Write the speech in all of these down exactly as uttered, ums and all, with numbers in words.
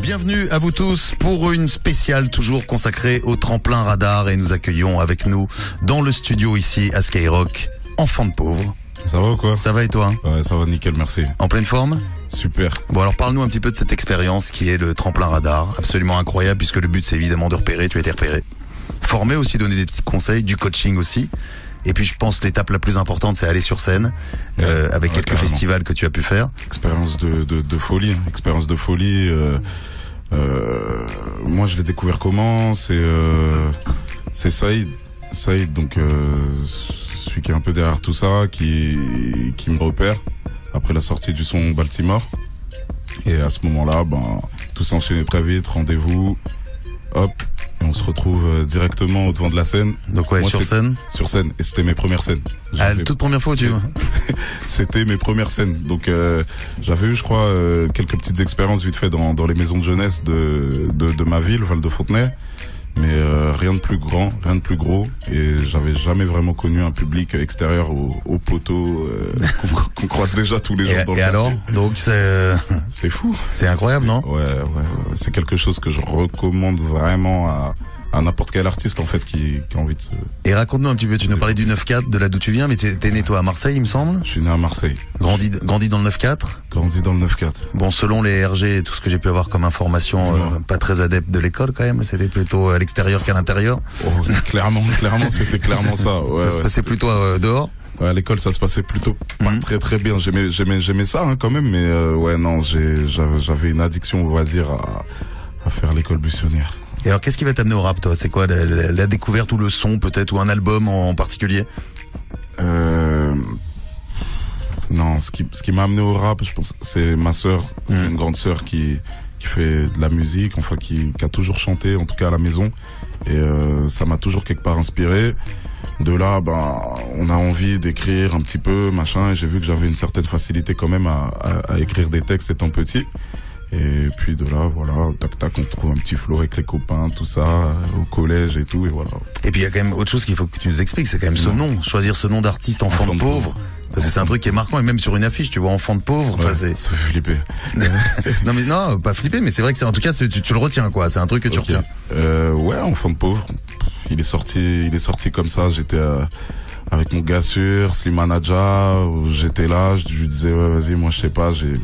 Bienvenue à vous tous pour une spéciale toujours consacrée au tremplin radar et nous accueillons avec nous dans le studio ici à Skyrock, Enfant de pauvre. Ça va ou quoi? Ça va et toi? Ouais, ça va nickel, merci. En pleine forme? Super. Bon alors parle-nous un petit peu de cette expérience qui est le tremplin radar, absolument incroyable puisque le but c'est évidemment de repérer, tu as été repéré. Former aussi, donner des petits conseils, du coaching aussi. Et puis je pense l'étape la plus importante c'est aller sur scène ouais, euh, avec ouais, quelques carrément. festivals que tu as pu faire. Expérience de, de, de folie, expérience de folie. Euh, euh, moi je l'ai découvert comment? C'est euh, c'est Saïd, Saïd donc euh, celui qui est un peu derrière tout ça, qui qui me repère après la sortie du son Baltimore. Et à ce moment-là, ben tout s'est enchaîné très vite, rendez-vous, hop. Et on se retrouve directement au devant de la scène. Donc ouais, Moi, sur scène Sur scène. Et c'était mes premières scènes. Ah, la toute première fois, tu vois. C'était mes premières scènes. Donc euh, j'avais eu, je crois, euh, quelques petites expériences vite fait dans, dans les maisons de jeunesse de, de, de ma ville, Val-de-Fontenay. Mais euh, rien de plus grand, rien de plus gros. Et j'avais jamais vraiment connu un public extérieur au, au poteau euh, qu'on, qu'on croise déjà tous les jours et, dans le Et alors donc c'est c'est fou. C'est incroyable, non? Ouais, ouais, ouais. C'est quelque chose que je recommande vraiment à, à n'importe quel artiste en fait qui, qui a envie de se... Et raconte-nous un petit peu, tu nous parlais du neuf quatre, de là d'où tu viens, mais t'es né toi à Marseille il me semble? Je suis né à Marseille. Grandi, grandi dans le neuf quatre? Grandi dans le neuf quatre. Bon, selon les R G et tout ce que j'ai pu avoir comme information, euh, pas très adepte de l'école quand même, c'était plutôt à l'extérieur qu'à l'intérieur. Oh, clairement, clairement, c'était clairement ça. Ouais, ça ouais, se passait plutôt euh, dehors? Ouais, à l'école, ça se passait plutôt pas mmh. très très bien. J'aimais, j'aimais, j'aimais ça hein, quand même, mais euh, ouais, non, j'ai, j'avais, j'avais une addiction, on va dire, à, à faire l'école buissonnière. Et alors, qu'est-ce qui va t'amener au rap, toi? C'est quoi la, la, la découverte ou le son, peut-être, ou un album en, en particulier? Euh... Non, ce qui, ce qui m'a amené au rap, je pense, c'est ma sœur, mmh. une grande sœur qui, qui fait de la musique, enfin, qui, qui a toujours chanté, en tout cas à la maison. Et euh, ça m'a toujours quelque part inspiré. De là, ben, on a envie d'écrire un petit peu, machin, et j'ai vu que j'avais une certaine facilité quand même à, à, à écrire des textes étant petit. Et puis de là, voilà, tac tac, on trouve un petit flow avec les copains, tout ça, au collège et tout, et voilà. Et puis il y a quand même autre chose qu'il faut que tu nous expliques, c'est quand même ce nom, choisir ce nom d'artiste, enfant, enfant de pauvre, pauvre. Parce que c'est un truc qui est marquant, et même sur une affiche, tu vois enfant de pauvre, ouais, enfin c'est... Ça fait flipper. Non mais non, pas flipper, mais c'est vrai que c'est, en tout cas, tu, tu le retiens quoi, c'est un truc que tu okay. retiens. Euh, ouais, enfant de pauvre, il est sorti, il est sorti comme ça, j'étais... Euh, avec mon gars sûr, Slimane Adja, j'étais là, je lui disais ouais vas-y, moi je sais pas, j'ai...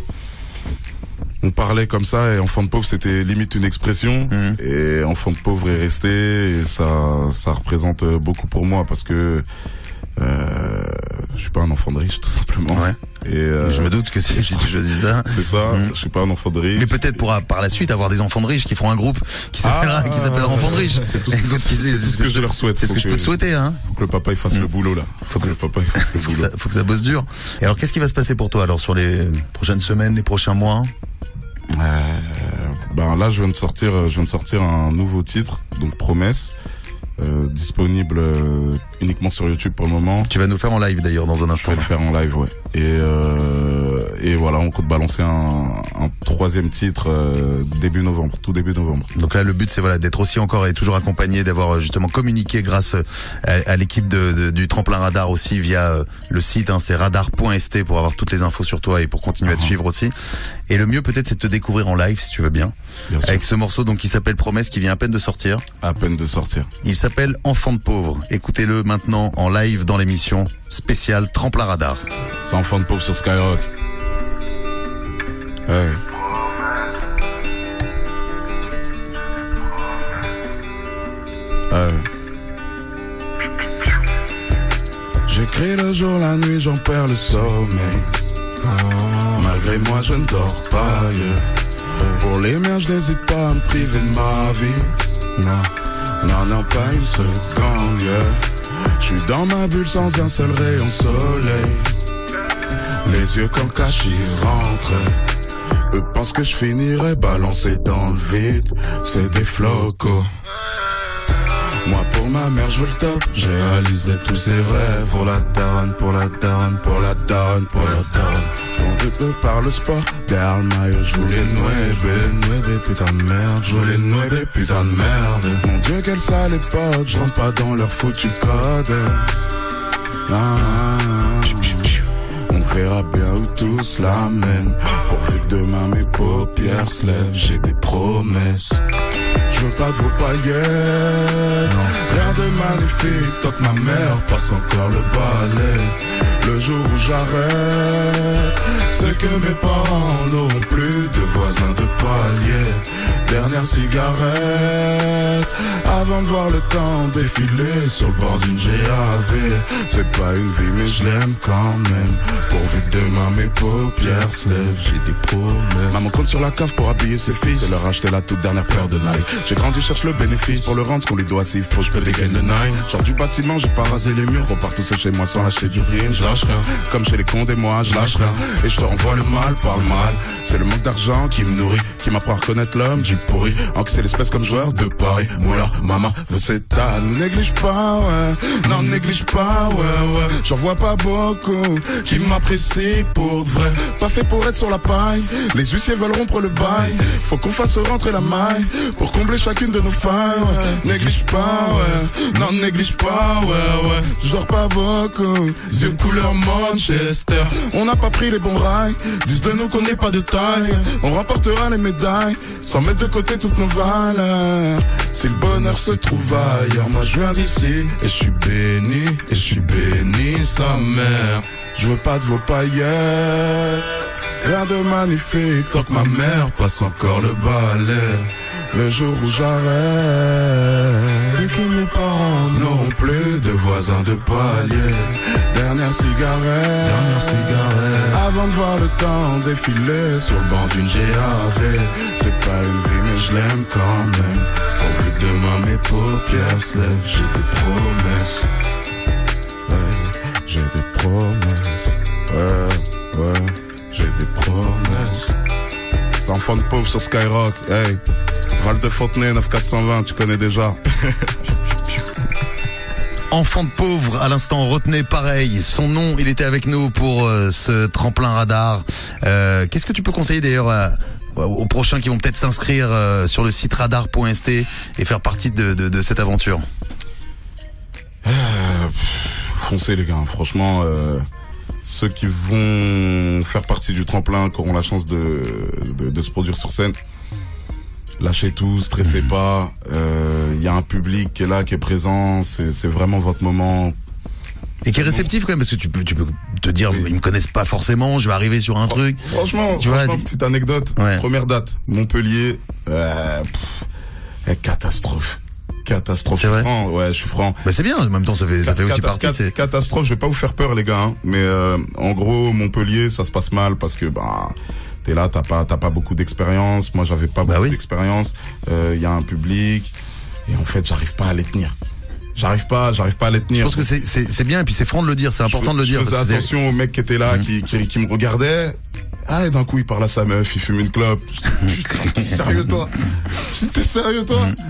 On parlait comme ça et enfant de pauvre c'était limite une expression mmh. et enfant de pauvre est resté et ça ça représente beaucoup pour moi parce que euh, je suis pas un enfant de riche tout simplement. Ouais. Et euh, je me doute que si, si tu choisis ça. C'est ça, mmh. je suis pas un enfant de riche. Mais peut-être pour par la suite avoir des enfants de riches qui feront un groupe qui s'appellera ah, qui s'appellera Enfants de riches. C'est tout ce, Écoute, c'est, c'est, c'est ce que, que je leur souhaite. C'est ce que, que je peux te souhaiter hein. Faut que le papa il fasse mmh. le boulot là. Faut que le papa il fasse le faut boulot. Que ça, faut que ça bosse dur. Et alors qu'est-ce qui va se passer pour toi alors sur les prochaines semaines, les prochains mois? Euh, ben là je viens de sortir je viens de sortir un nouveau titre donc Promesse euh, disponible euh, uniquement sur YouTube pour le moment. Tu vas nous le faire en live d'ailleurs dans un instant. Je vais le faire en live ouais et euh, et voilà on compte balancer un, un troisième titre euh, début novembre tout début novembre. Donc là le but c'est voilà d'être aussi encore et toujours accompagné, d'avoir justement communiqué grâce à, à l'équipe de, de, du tremplin radar aussi via euh, le site hein, c'est radar point s t pour avoir toutes les infos sur toi et pour continuer uh-huh. à te suivre aussi. Et le mieux peut-être c'est de te découvrir en live si tu veux bien, bien avec ce morceau donc qui s'appelle Promesse qui vient à peine de sortir. À peine de sortir. Il s'appelle Enfant de pauvre. Écoutez-le maintenant en live dans l'émission spéciale Tremplin Radar. C'est Enfant de pauvre sur Skyrock. Hey. Hey. J'écris le jour, la nuit, j'en perds le sommeil. Malgré moi je ne dors pas yeah. Pour les miens je n'hésite pas à me priver de ma vie. Non, non, non pas une seconde yeah. Je suis dans ma bulle sans un seul rayon de soleil. Les yeux quand le cachis rentre. Eux pensent que je finirai balancé dans le vide. C'est des flocos. Moi pour ma mère je veux le top, je réaliserai tous ses rêves. Pour la daronne, pour la daronne, pour la daronne, pour la daronne. Je m'en veux peu par le sport, derrière le maillot je voulais nueve, nueve putain de merde. Je voulais nueve putain de merde. Mon Dieu quelle sale époque, je rentre pas dans leur foutu code. Ah, On verra bien où tout cela mène. Pourvu que demain mes paupières se lèvent, j'ai des promesses. Je veux pas de vos paillettes, rien de magnifique, tant que ma mère passe encore le balai. Le jour où j'arrête, c'est que mes parents n'auront plus de voisins de palier. Dernière cigarette, avant de voir le temps défiler sur le bord d'une G A V. C'est pas une vie mais je l'aime quand même. Pourvu que demain mes paupières se lèvent, j'ai des promesses. Maman compte sur la cave pour habiller ses filles, c'est leur acheter la toute dernière paire de Nike. J'ai grandi, cherche le bénéfice pour le rendre, ce qu'on lui doit s'il faut, je peux dégainer le nine. Genre du bâtiment, j'ai pas rasé les murs, repars tout seul chez moi sans lâcher du rien, je lâche rien. Comme chez les cons des mois, je lâche rien. Et je te renvoie le mal par le mal. C'est le manque d'argent qui me nourrit, qui m'apprend à reconnaître l'homme du pourri. En que c'est l'espèce comme joueur de Paris. Moula, maman veut s'étaler. Néglige pas, ouais. Non, néglige pas, ouais, ouais. J'en vois pas beaucoup qui m'apprécient pour de vrai. Pas fait pour être sur la paille. Les huissiers veulent rompre le bail. Faut qu'on fasse rentrer la maille pour combler chacune de nos failles, ouais. Néglige pas, ouais. Non, néglige pas, ouais, ouais. J'dors pas beaucoup. Yeux couleur Manchester. On n'a pas pris les bons rails. Disent de nous qu'on n'est pas de taille. On remportera les médailles sans mettre de côté toutes nos valeurs. Si le bonheur se trouve ailleurs, moi je viens d'ici et je suis béni, et je suis béni sa mère. Je veux pas de vos paillettes, rien de magnifique tant que ma mère passe encore le balai. Le jour où j'arrête, c'est que mes parents n'auront plus de voisins de palier. Dernière cigarette, dernière cigarette, avant de voir le temps défiler sur le banc d'une G A V. C'est pas une vie mais je l'aime quand même. Pourvu que demain mes paupières se lèvent, j'ai des promesses. Ouais, j'ai des promesses. Ouais, ouais, j'ai des promesses. C'est enfant de pauvre sur Skyrock, hey. Val de Fontenay, neuf quatre cent vingt, tu connais déjà. Enfant de pauvre, à l'instant, retenez pareil. Son nom, il était avec nous pour euh, ce tremplin radar. Euh, qu'est-ce que tu peux conseiller d'ailleurs à, aux prochains qui vont peut-être s'inscrire euh, sur le site radar point s t et faire partie de, de, de cette aventure? euh, pff, Foncez les gars, franchement... Euh... Ceux qui vont faire partie du tremplin, qui auront la chance de, de, de se produire sur scène, lâchez tout, stressez pas. Il euh, y a un public qui est là, qui est présent. C'est, c'est vraiment votre moment. Et qui est réceptif quand même, parce que tu peux, tu peux te dire, oui. Ils me connaissent pas forcément, je vais arriver sur un Fr- truc. Franchement, tu franchement, vois, petite anecdote. Ouais. Première date, Montpellier, euh, pff, eh, catastrophe. Catastrophe, je suis franc, ouais, je suis franc. Bah c'est bien, en même temps ça fait, ça fait aussi cat- partie. cat- c'est... Catastrophe, je vais pas vous faire peur les gars, hein, mais euh, en gros Montpellier ça se passe mal parce que bah t'es là, t'as pas, t'as pas beaucoup d'expérience. Moi j'avais pas bah beaucoup oui. d'expérience. Il euh, y a un public et en fait j'arrive pas à les tenir. J'arrive pas, j'arrive pas à les tenir. Je pense que c'est, c'est, c'est bien et puis c'est franc de le dire, c'est important je, de le dire. Je faisais parce attention que au mec qui était là, mmh. qui, qui, qui me regardait. Ah, et d'un coup il parle à sa meuf, il fume une clope. Putain, t'es sérieux toi? T'es sérieux toi? Mmh.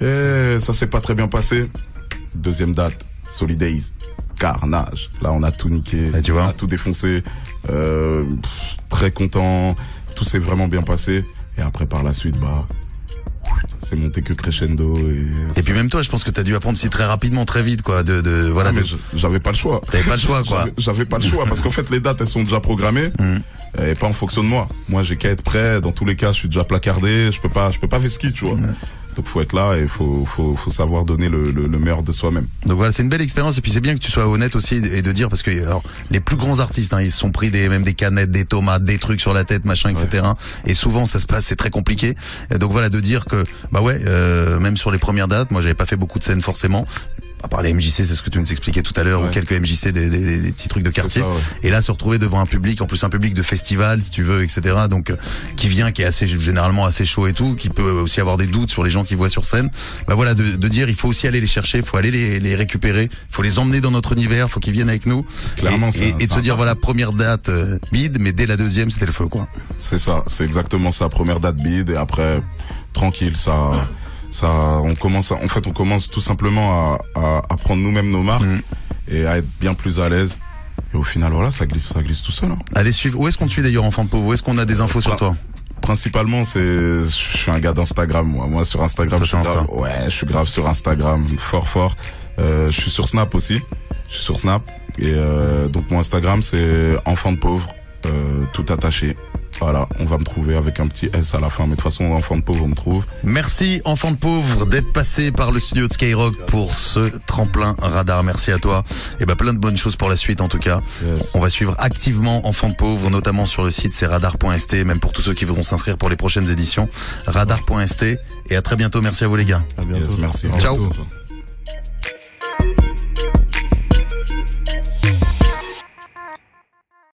Et ça s'est pas très bien passé. Deuxième date, Solidays, carnage. Là, on a tout niqué, et tu vois. on a tout défoncé. Euh, pff, très content, tout s'est vraiment bien passé. Et après, par la suite, bah, c'est monté que crescendo. Et, et puis même toi, je pense que t'as dû apprendre aussi très rapidement, très vite, quoi. De, de voilà. Ah, mais de... j'avais pas le choix. T'avais pas le choix, quoi. j'avais, j'avais pas le choix parce qu'en fait, les dates, elles sont déjà programmées. Mm. Et pas en fonction de moi. Moi, j'ai qu'à être prêt. Dans tous les cas, je suis déjà placardé. Je peux pas, je peux pas vesquiller, tu vois. Mm. Donc faut être là et faut faut faut savoir donner le, le, le meilleur de soi-même. Donc voilà, c'est une belle expérience et puis c'est bien que tu sois honnête aussi et de dire parce que alors les plus grands artistes, hein, ils se sont pris des même des canettes, des tomates, des trucs sur la tête, machin, et cetera. Ouais. Et souvent ça se passe, c'est très compliqué. Et donc voilà, de dire que bah ouais, euh, même sur les premières dates, moi j'avais pas fait beaucoup de scènes forcément. À part les M J C, c'est ce que tu nous expliquais tout à l'heure, ouais. Ou quelques M J C, des, des, des petits trucs de quartier. Ça, ouais. Et là, se retrouver devant un public, en plus un public de festival, si tu veux, et cetera. Donc, euh, qui vient, qui est assez généralement assez chaud et tout, qui peut aussi avoir des doutes sur les gens qui voient sur scène. Bah voilà, de, de dire, il faut aussi aller les chercher, il faut aller les, les récupérer, il faut les emmener dans notre univers, il faut qu'ils viennent avec nous. Clairement, et, et, et de se dire, voilà, première date euh, bide, mais dès la deuxième, c'était le feu, quoi. C'est ça, c'est exactement ça. Première date bide et après, tranquille, ça. Ça, on commence, à, en fait, on commence tout simplement à, à, à prendre nous-mêmes nos marques mmh. et à être bien plus à l'aise. Et au final, voilà, ça glisse, ça glisse tout seul. Hein. Allez suivre. Où est-ce qu'on te suit d'ailleurs, Enfant de Pauvre? Où est-ce qu'on a des infos euh, sur toi? Principalement, c'est, je suis un gars d'Instagram, moi. Moi, sur Instagram, ça, je suis grave, ouais, je suis grave sur Instagram, fort, fort. Euh, je suis sur Snap aussi. Je suis sur Snap. Et euh, donc mon Instagram c'est enfant de pauvre, euh, tout attaché. Voilà, on va me trouver avec un petit S à la fin, mais de toute façon, enfant de pauvre, on me trouve. Merci, enfant de pauvre, d'être passé par le studio de Skyrock pour ce tremplin radar. Merci à toi. Et ben, plein de bonnes choses pour la suite, en tout cas. Yes. On va suivre activement enfant de pauvre, notamment sur le site, c'est radar point s t, même pour tous ceux qui voudront s'inscrire pour les prochaines éditions. radar point s t. Et à très bientôt. Merci à vous, les gars. À bientôt. Yes, merci. Ciao. Ciao.